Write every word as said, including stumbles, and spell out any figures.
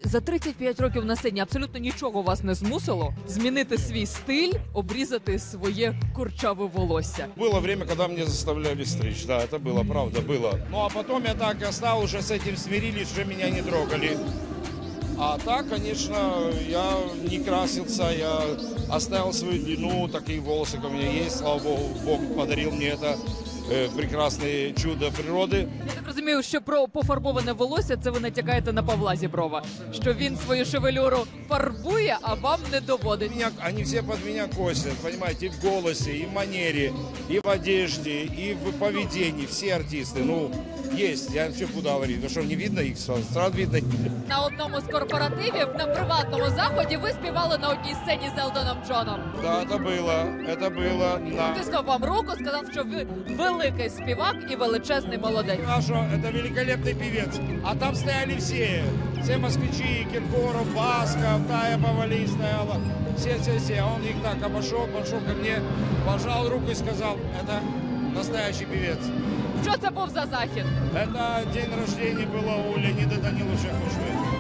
За тридцять п'ять років на сцені абсолютно нічого вас не змусило змінити свій стиль, обрізати своє курчаве волосся? Было время, когда мне заставляли стричь, да, это было, правда, было. Ну а потом я так и стал, уже с этим смирились, уже меня не трогали. А так, конечно, я не красился, я оставил свою длину, такие волосы, как у меня есть, слава богу, Бог подарил мне это э, прекрасное чудо природы. Я так розумію, що про пофарбоване волосся це ви натякаєте на Павла Зіброва, що він свою шевелюру фарбує, а вам не доводить. Меня, они все под меня косят, понимаете, и в голосе, и в манере, и в одежде, и в поведении, все артисты, ну, есть, я что буду говорить, ну что, не видно их сразу, сразу видно. На одному з корпоративів на приватному заході ви співали на одній сцені з Елтоном Джоном. Да, это было, это было, да. Тиснув вам руку, сказав, що ви великий співак і величезний молодець. А что, это великолепный певец. А там стояли все. Все москвичи, Киркоров, Басков, Тая Павалий стояла. Все-все-все. А он их так обошел, подошел ко мне, пожал руку и сказал, это настоящий певец. Що це був за захід? Это день рождения было у Леонида Даниловича Кучмы.